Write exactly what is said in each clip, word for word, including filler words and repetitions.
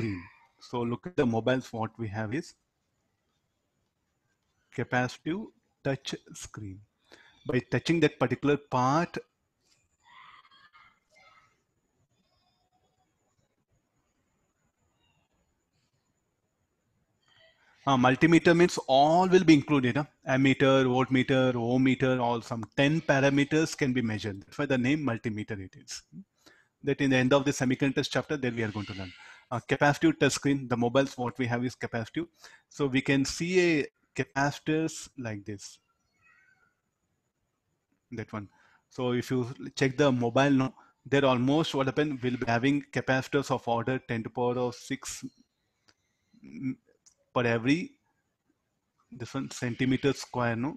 screen. So look at the mobiles, what we have is capacitive touch screen. By touching that particular part, uh, multimeter means all will be included. Huh? Ammeter, voltmeter, ohmmeter, all some ten parameters can be measured. That's why the name multimeter it is. That in the end of the semiconductors chapter, there we are going to learn. Uh, capacitive touch screen, the mobiles, what we have is capacitive. So we can see a capacitors like this. That one. So if you check the mobile now, they're almost what happened will be having capacitors of order ten to the power of six per every this one centimeter square. No,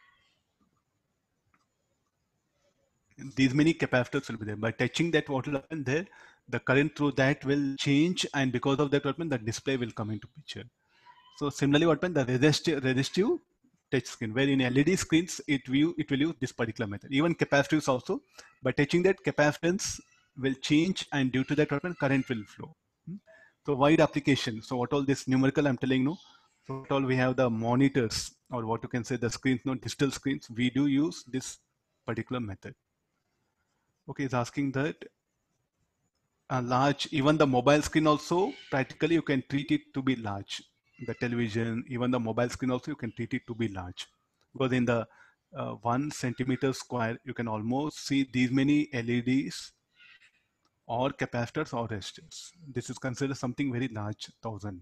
these many capacitors will be there. By touching that, what will happen there? The current through that will change, and because of that, what happen, the display will come into picture. So similarly, what happen, the resistive, resistive touch screen, where in L E D screens it view it will use this particular method. Even capacitors also, by touching that, capacitance will change, and due to that, what happen, current will flow. So wide application. So what all this numerical I'm telling you. So what all we have the monitors, or what you can say the screens, no digital screens. We do use this particular method. Okay, it's asking that a large, even the mobile screen also, practically you can treat it to be large. The television, even the mobile screen also, you can treat it to be large. Because in the uh, one centimeter square, you can almost see these many L E Ds or capacitors or resistors. This is considered something very large, thousand.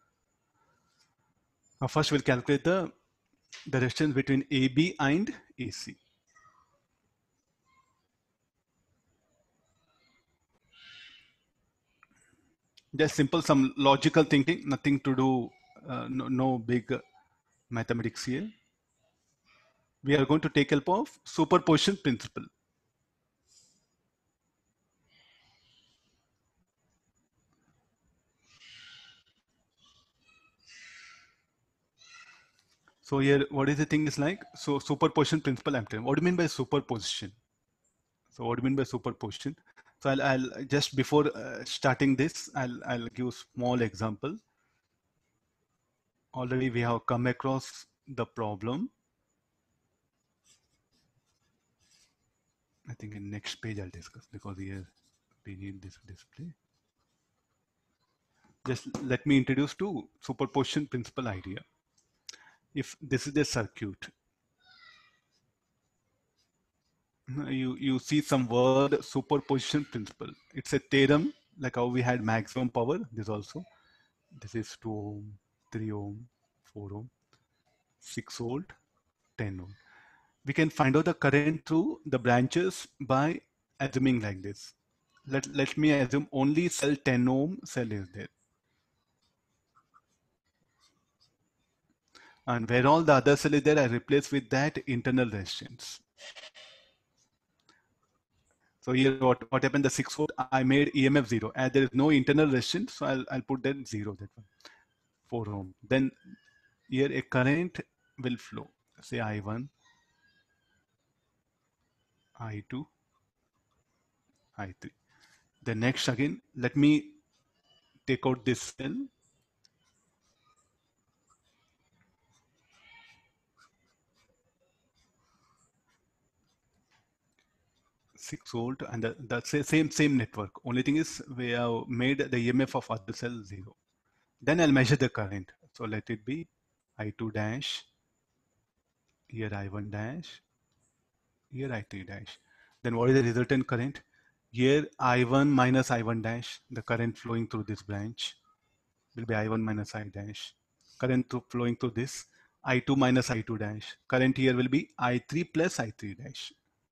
Now first we'll calculate the, the resistance between A B and A C. Just simple, some logical thinking, nothing to do, uh, no, no big uh, mathematics here. We are going to take help of superposition principle. So here, what is the thing is like, so superposition principle I'm telling. What do you mean by superposition? So what do you mean by superposition? So I'll, I'll just before uh, starting this, I'll, I'll give small example. Already we have come across the problem. I think in next page I'll discuss, because here we need this display. Just let me introduce to superposition principle idea. If this is a circuit, you, you see some word superposition principle. It's a theorem, like how we had maximum power, this also. This is two ohm, three ohm, four ohm, six volt, ten ohm. We can find out the current through the branches by assuming like this. Let, let me assume only cell ten ohm cell is there. And where all the other cell is there, I replace with that internal resistance. So here what, what happened, the six volt, I made E M F zero, and there is no internal resistance, so I'll, I'll put that zero, that one, four ohm. Then here a current will flow, say I one, I two, I three. The next again, let me take out this cell. six volt, and the, the same same network. Only thing is we have made the E M F of other cell zero. Then I'll measure the current. So let it be I two dash, here I one dash, here I three dash. Then what is the resultant current? Here I one minus I one dash, the current flowing through this branch will be I one minus I dash. Current through flowing through this, I two minus I two dash. Current here will be I three plus I three dash.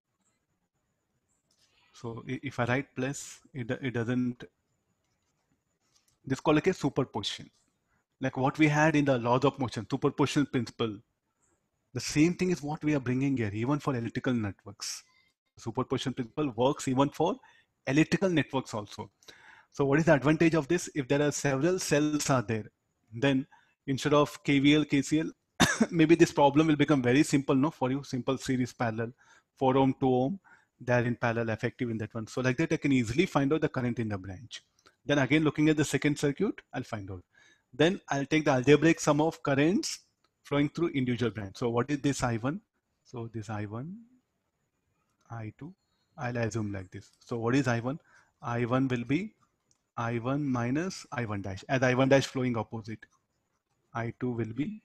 So if I write plus, it, it doesn't, this is called like a superposition. Like what we had in the laws of motion, superposition principle. The same thing is what we are bringing here, even for electrical networks. Superposition principle works even for electrical networks also. So what is the advantage of this? If there are several cells are there, then instead of K V L, K C L, maybe this problem will become very simple, no, for you. Simple series parallel, four ohm, two ohm, they are in parallel, effective in that one. So like that, I can easily find out the current in the branch. Then again, looking at the second circuit, I'll find out. Then I'll take the algebraic sum of currents flowing through individual branch. So what is this I one? So this I one, I two, I'll assume like this. So what is I one? I one will be I one minus I one dash, as I one dash flowing opposite. I two will be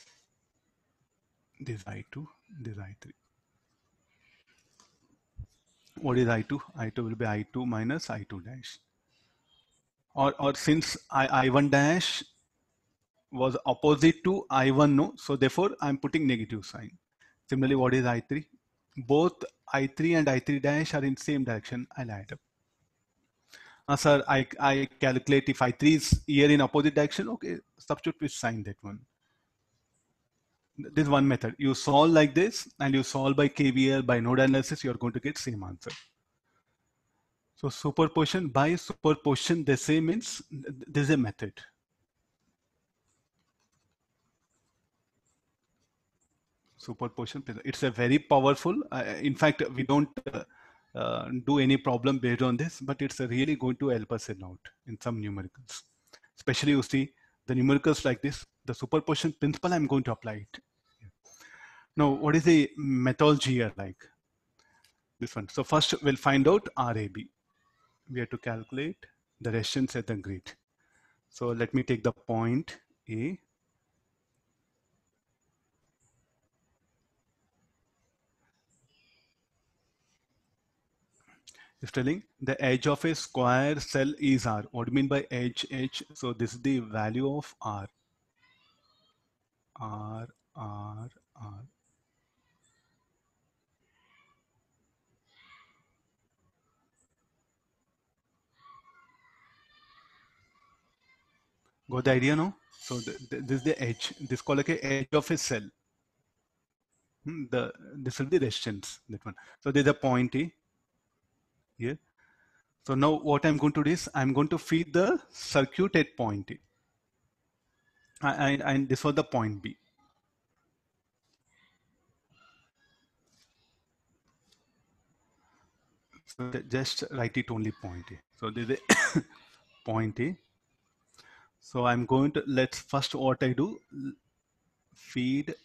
this I two, this I three. What is I two? I two will be I two minus I two dash. Or, or since I, I1 dash was opposite to I one, no, so therefore I'm putting negative sign. Similarly, what is I three? Both I three and I three dash are in same direction. I'll add up. Uh, sir, I, I calculate if I three is here in opposite direction, okay, substitute with sign that one. This is one method. You solve like this and you solve by K V L, by node analysis, you're going to get same answer. So superposition by superposition, the same means this is a method. Superposition, it's a very powerful. Uh, in fact, we don't uh, uh, do any problem based on this, but it's really going to help us a lot in some numericals. Especially you see the numericals like this, the superposition principle, I'm going to apply it. Now, what is the methodology here like? This one. So first we'll find out R A B. We have to calculate the resistance at the grid. So let me take the point A. It's telling the edge of a square cell is R. What do you mean by edge? Edge. So this is the value of R. R, R, R. Got the idea now? So the, the, this is the edge. This is called like a edge of a cell. Hmm, the this will be resistance. That one. So there's a point A here. So now what I'm going to do is I'm going to feed the circuit at point A. And, and this was the point B. So just write it only point A. So this is a point A. So I'm going to, let's first what I do, feed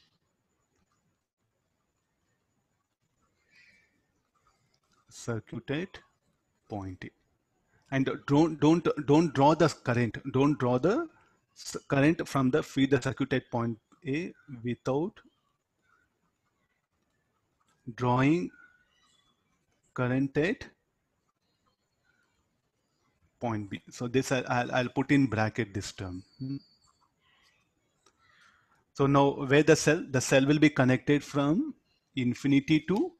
circuit at point A. And don't don't don't draw the current. Don't draw the current from the feed the circuit at point A without drawing current at point B. So this I- I'll, I'll put in bracket this term. So now where the cell, the cell will be connected from infinity to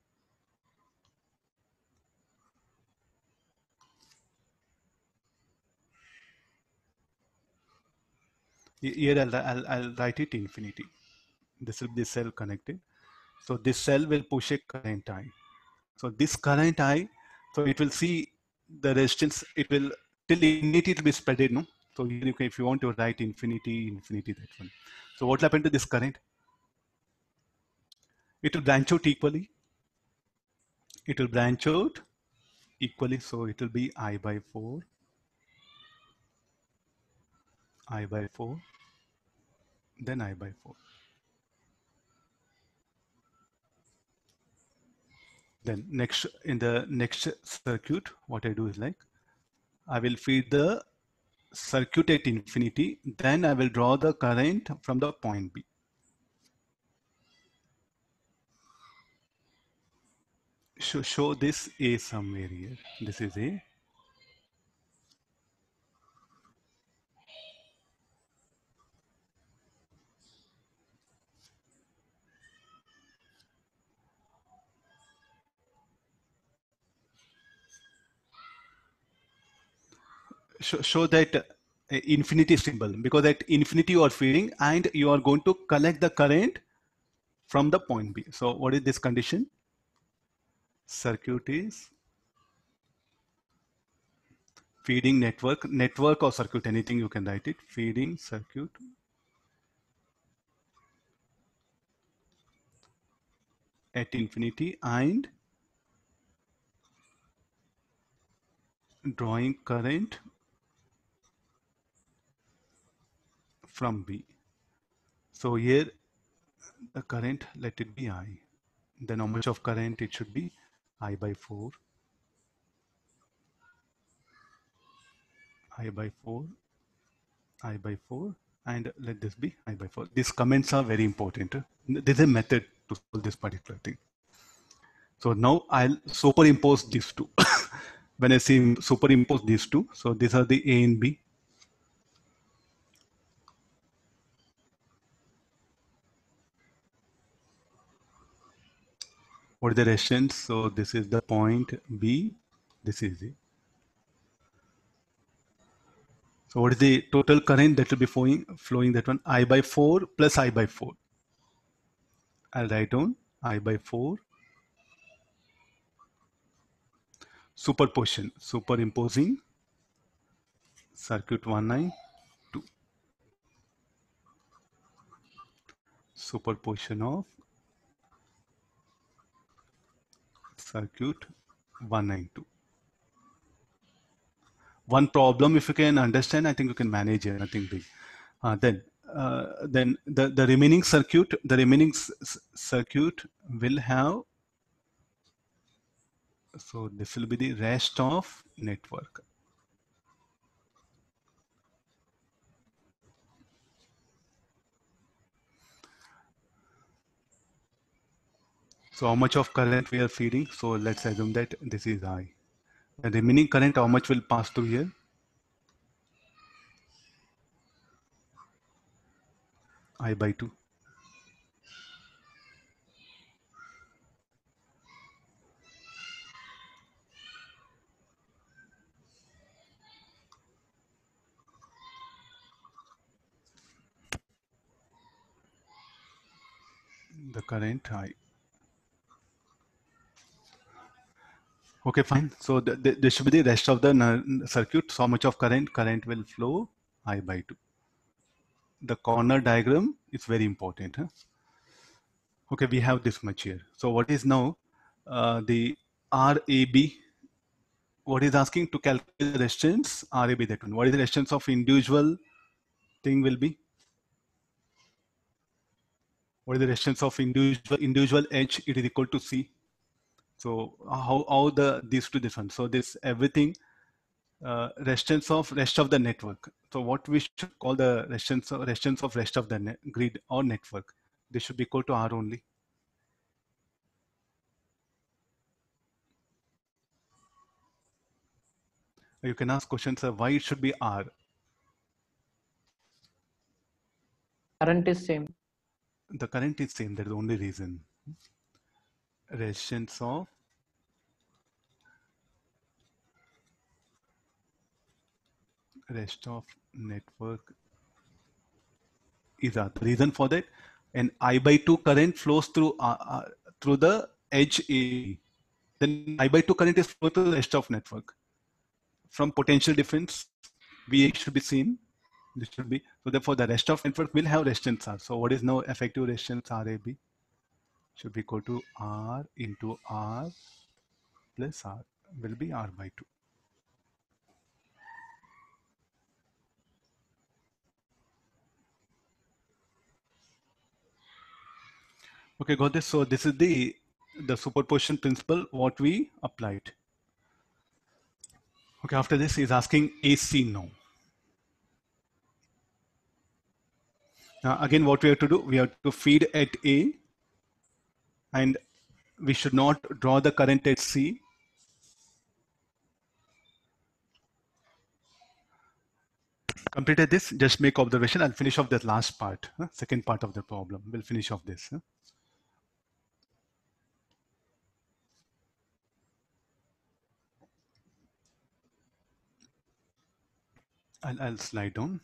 here I'll, I'll, I'll write it infinity. This will be cell connected. So this cell will push a current I. So this current I, so it will see the resistance, it will till infinity it will be spreaded, no? So you can, if you want to write infinity, infinity, that one. So what will happen to this current? It will branch out equally. It will branch out equally. So it will be I by four, I by four, then I by four. Then next, in the next circuit, what I do is like, I will feed the circuit at infinity, then I will draw the current from the point B. Show, show this A somewhere here. This is A. Show, show that uh, infinity symbol, because at infinity you are feeding and you are going to collect the current from the point B. So what is this condition? Circuit is feeding network, network or circuit, anything you can write it, feeding circuit at infinity and drawing current from B. So here the current, let it be I. Then how much of current? It should be I by four, I by four, I by four, and let this be I by four. These comments are very important. There's a method to solve this particular thing. So now I'll superimpose these two. When I say superimpose these two, so these are the A and B. What is the resistance? So this is the point B, this is A. So what is the total current that will be flowing? Flowing that one I by four plus I by four. I'll write down I by four. Superposition, superimposing circuit one I, two. Superposition of circuit one I, two. One problem, if you can understand, I think you can manage it, nothing big. Uh, then, uh, then the, the remaining circuit, the remaining circuit will have, so this will be the rest of network. So how much of current we are feeding? So let's assume that this is I. The remaining current, how much will pass through here? I by two. The current I. Okay, fine. So the, the, this should be the rest of the circuit. So how much of current? Current will flow I by two. The corner diagram is very important. Huh? Okay, we have this much here. So what is now uh, the R A B? What is asking to calculate the resistance? R A B that one. What is the resistance of individual thing will be? What is the resistance of individual individual H? It is equal to C. So how how the these two different? So this everything uh, resistance of rest of the network. So what we should call the resistance of, resistance of rest of the net, grid or network. This should be equal to R only. You can ask questions of why it should be R. Current is same. The current is same. That is the only reason. Resistance of rest of network is R. The reason for that, an I by two current flows through uh, uh, through the edge A. Then I by two current is flow to the rest of network. From potential difference, V A should be seen. This should be, so therefore the rest of network will have resistance R. So what is now effective resistance R A B? Should be equal to R into R plus R, will be R by two. Okay, got this. So this is the the superposition principle what we applied. Okay, after this is asking A C now. Now again, what we have to do, we have to feed at A, and we should not draw the current at C. Completed this, just make observation. I'll finish off that last part, huh? Second part of the problem. We'll finish off this. Huh? I'll, I'll slide down.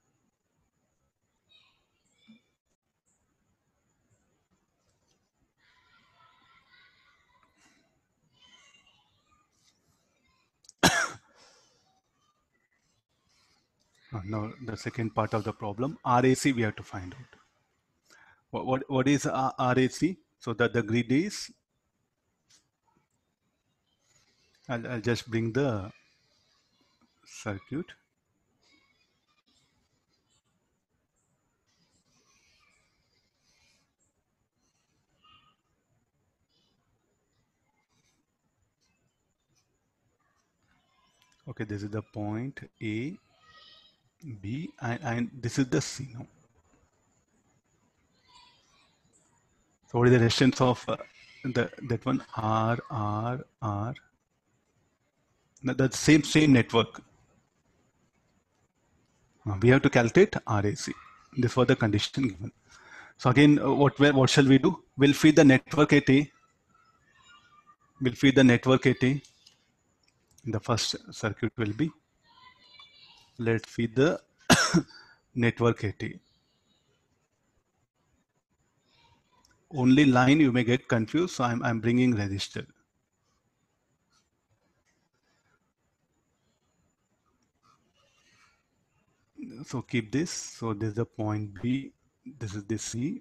Uh, now the second part of the problem, R A C we have to find out. What, what, what is uh, R A C? So that the grid is, I'll, I'll just bring the circuit. Okay, this is the point A, B, and, and this is the C now. So what is the resistance of uh, the that one? R, R, R. No, the same same network. Uh, we have to calculate R A C. This was the condition given. So again, uh, what what shall we do? We'll feed the network at A. We'll feed the network at A. The first circuit will be, let's feed the network at A. Only line you may get confused, so I'm, I'm bringing resistor. So keep this. So this is the point B. This is the C.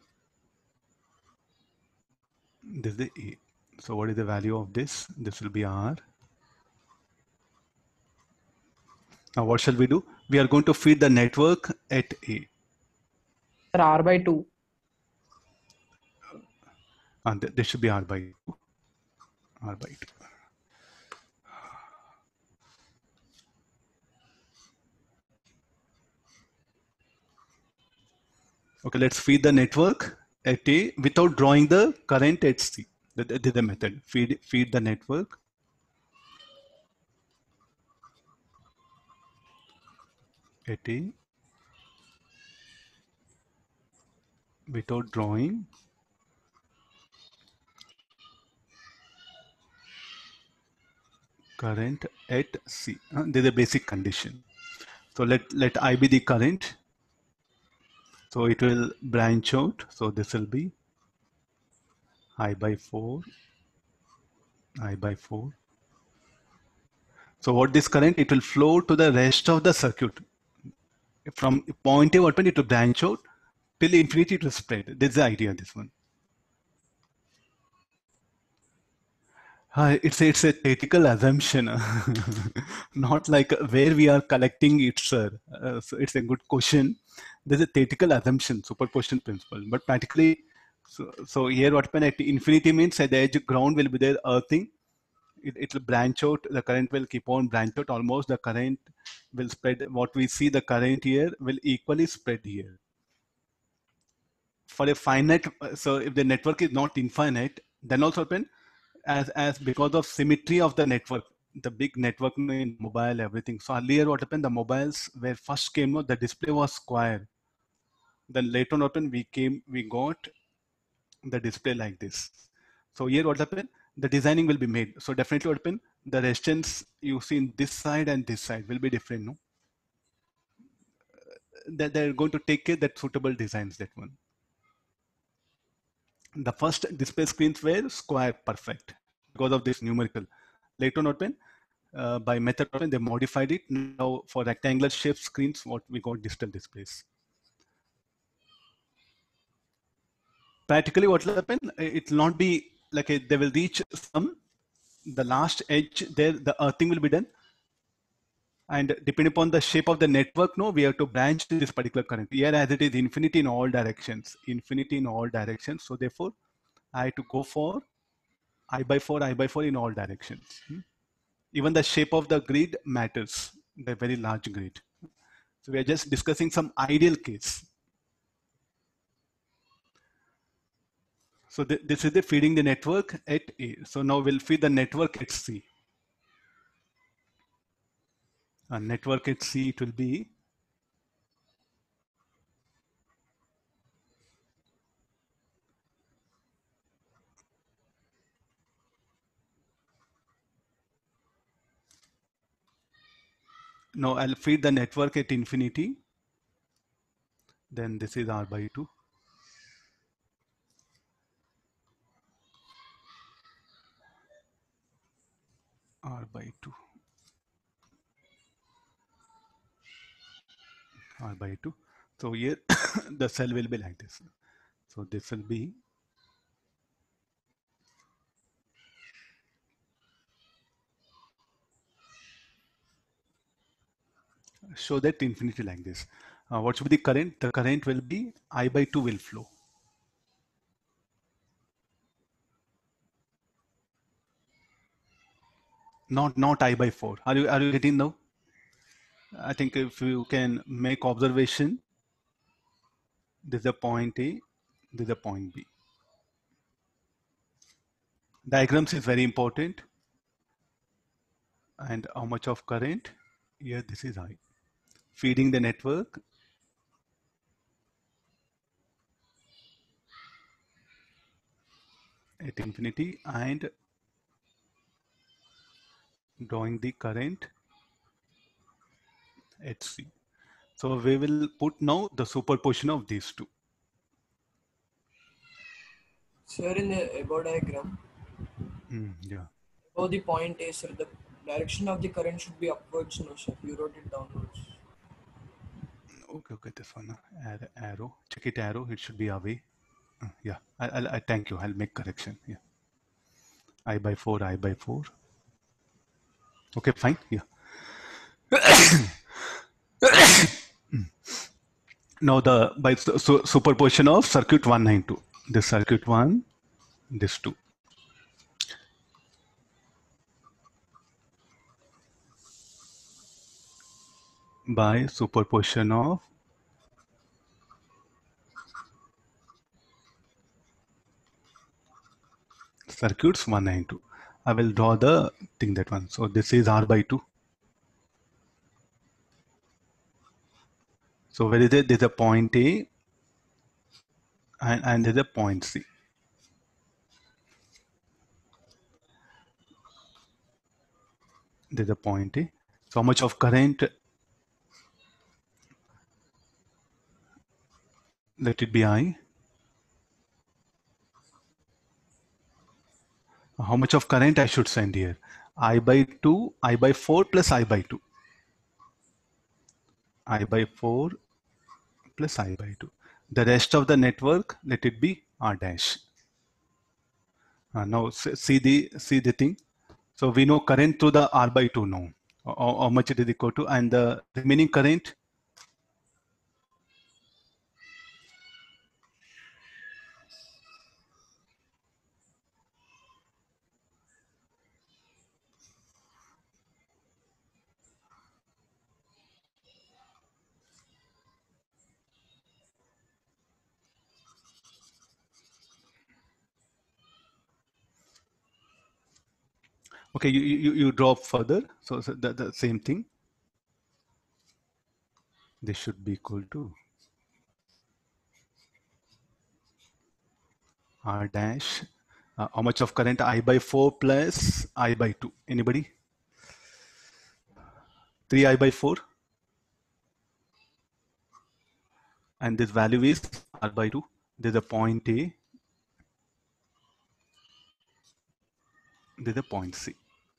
This is the A. So what is the value of this? This will be R. Now what shall we do? We are going to feed the network at A. Sir, R by two. And this should be R by two. R by two. Okay, let's feed the network at A without drawing the current at C. That is the method. Feed, feed the network at A without drawing current at C. Uh, this is a basic condition. So let, let I be the current. So it will branch out. So this will be I by four, I by four. So what this current, it will flow to the rest of the circuit. From point A open, it will branch out till infinity it will spread. This is the idea, this one. Uh, it's, it's a theoretical assumption, not like where we are collecting it, sir. Uh, so it's a good question. There's a theoretical assumption, superposition principle, but practically, so, so here what happen at infinity means at the edge ground will be there earthing. It, it will branch out, the current will keep on branch out, almost the current will spread. What we see, the current here will equally spread here. For a finite, so if the network is not infinite, then also happen, as as because of symmetry of the network, the big network in mobile, everything. So earlier what happened, the mobiles where first came out, the display was square. Then later on open, we came, we got the display like this. So here what happened, the designing will be made. So definitely what happened, the resistance you see in this side and this side will be different, no? That they're going to take care that suitable designs, that one. The first display screens were square perfect because of this numerical. Later on open, uh, by method open, they modified it. Now for rectangular shape screens, what we got digital displays. Practically what will happen, it will not be like a, they will reach some, the last edge there, the earthing will be done. And depending upon the shape of the network, no, we have to branch this particular current. Here as it is infinity in all directions, infinity in all directions. So therefore, I have to go for I by four, I by four in all directions. Hmm? Even the shape of the grid matters, the very large grid. So we are just discussing some ideal case. So th this is the feeding the network at A. So now we'll feed the network at C. A network at C, it will be now I'll feed the network at infinity. Then this is R by two. R by two. R by two. So here the cell will be like this. So this will be show that infinity like this. Uh, what should be the current? The current will be I by two will flow. Not not I by four. Are you are you getting now? I think if you can make observation, this is a point A, this is a point B. Diagrams is very important. And how much of current? Here this is I. Feeding the network at infinity and drawing the current at C. So we will put now the superposition of these two. Sir, in the above diagram, Mm, yeah. above the point A, sir, the direction of the current should be upwards, no, sir. You wrote it downwards. Okay, okay, this one. uh, Add arrow. Check it arrow. It should be away. Uh, yeah. I, I'll, I thank you. I'll make correction. Yeah. I by four. I by four. Okay, fine. Yeah. Now the by su- su- superposition of circuit one ninety-two. This circuit one, this two. By superposition of circuits one ninety-two. I will draw the thing that one. So this is R by two. So where is it? There's a point A and, and there's a point C. There's a point A. So how much of current? Let it be I. How much of current I should send here? I by two, I by four plus I by two. I by four plus I by two. The rest of the network, let it be R dash. Uh, now see the see the thing. So we know current through the R by two now. How, how much it is equal to, and the remaining current. Okay, you, you, you drop further. So, so the, the same thing. This should be equal to R dash. Uh, how much of current? I by four plus I by two. Anybody? three I by four. And this value is R by two. There's a point A. There's a point C.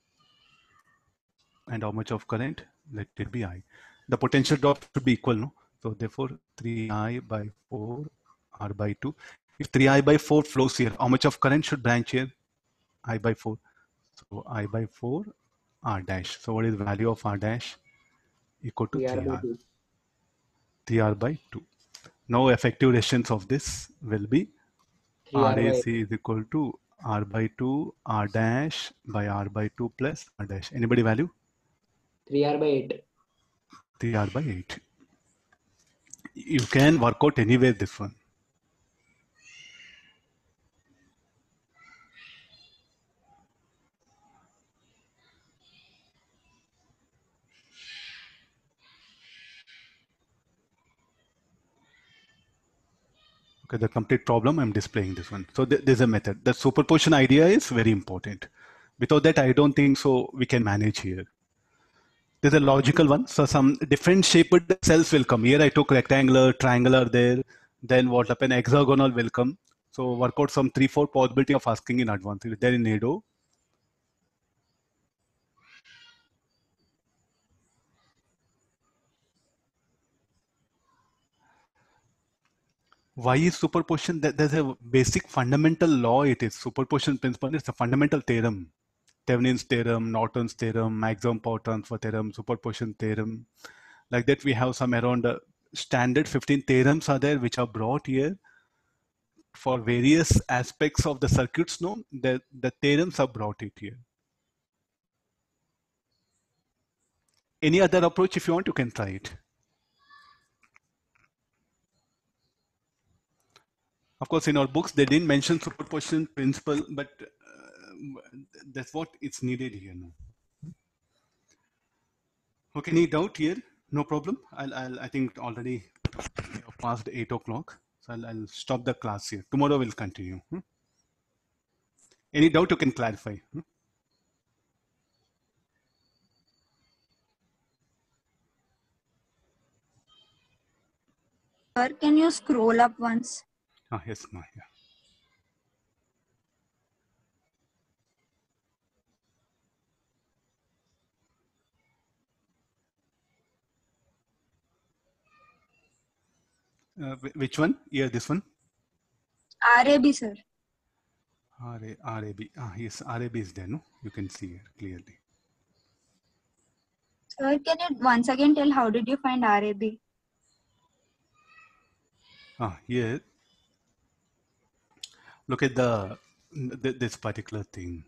And how much of current? Let it be I. The potential drop should be equal, no? So therefore, three I by four R by two. If three I by four flows here, how much of current should branch here? I by four. So I by four R dash. So what is the value of R dash? Equal to three R. three R by two. Now effective resistance of this will be R A C is equal to R by two R dash by R by two plus R dash. Anybody value? three R by eight. three R by eight. You can work out anywhere this one. Okay, the complete problem, I'm displaying this one. So th there's a method. The superposition idea is very important. Without that, I don't think so we can manage here. There's a logical one. So some different shaped cells will come. Here I took rectangular, triangular there. Then what happened? Hexagonal will come. So work out some three, four possibility of asking in advance. Is there in A D O? Why is superposition? There's a basic fundamental law. It is superposition principle. It's a fundamental theorem. Thevenin's theorem, Norton's theorem, maximum power transfer theorem, superposition theorem. Like that, we have some around uh, standard fifteen theorems are there which are brought here for various aspects of the circuits. No, the, the theorems are brought it here. Any other approach, if you want, you can try it. Of course, in our books, they didn't mention superposition principle, but uh, that's what it's needed here now. Okay, any doubt here? No problem. I'll, I'll I think already past eight o'clock. So I'll, I'll stop the class here. Tomorrow we'll continue. Hmm? Any doubt you can clarify. Hmm? Sir, can you scroll up once? Ah, yes, ma. Yeah. Uh, which one? Yeah, this one. R A B, sir. R A, R A B. Ah, yes, R A B is there, no? You can see it clearly. Sir, can you once again tell how did you find R A B? Ah, here. Look at the this particular thing.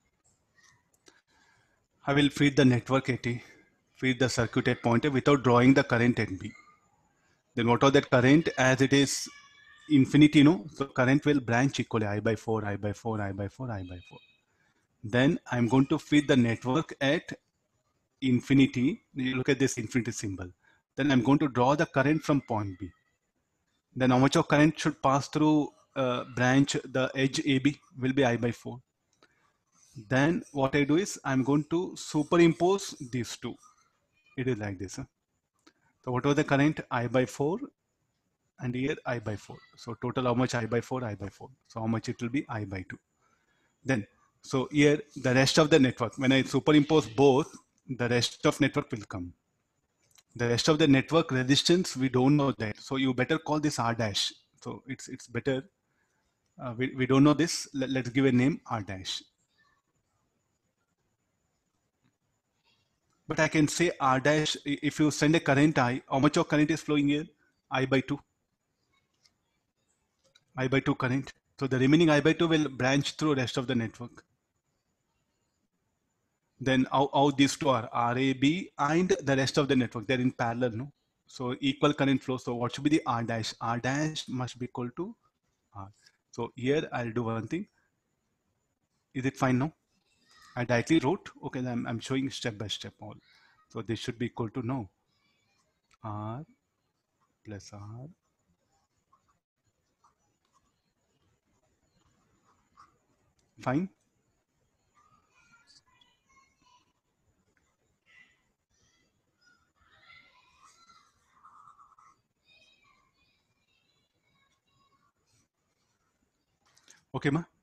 I will feed the network at A, feed the circuit at point A without drawing the current at B. Then what are that current as it is infinity, no? So current will branch equally I by four, I by four, I by four, I by four. Then I'm going to feed the network at infinity. You look at this infinity symbol. Then I'm going to draw the current from point B. Then how much of current should pass through uh, branch, the edge A B will be I by four. Then what I do is I'm going to superimpose these two. It is like this. Huh? So what was the current? I by four and here I by four. So total how much? I by four, I by four. So how much it will be? I by two. Then, so here the rest of the network, when I superimpose both, the rest of network will come. The rest of the network resistance, we don't know that. So you better call this R dash. So it's, it's better. Uh, we, we don't know this. Let, let's give a name R dash. But I can say R dash, if you send a current I, how much of current is flowing here? I by two. I by two current. So the remaining I by two will branch through rest of the network. Then how, how these two are R A B and the rest of the network, they're in parallel, no? So equal current flow. So what should be the R dash? R dash must be equal to R. So here I'll do one thing. Is it fine now? I directly wrote, okay, I'm, I'm showing step by step all. So this should be equal to no. R plus R. Fine. Okay, ma?